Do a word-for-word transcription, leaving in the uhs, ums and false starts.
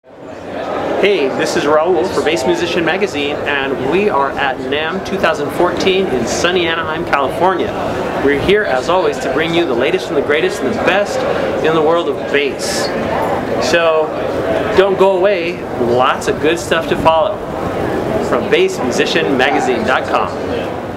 Hey, this is Raul for Bass Musician Magazine, and we are at NAMM two thousand fourteen in sunny Anaheim, California. We're here, as always, to bring you the latest and the greatest and the best in the world of bass. So, don't go away. Lots of good stuff to follow from bass musician magazine dot com.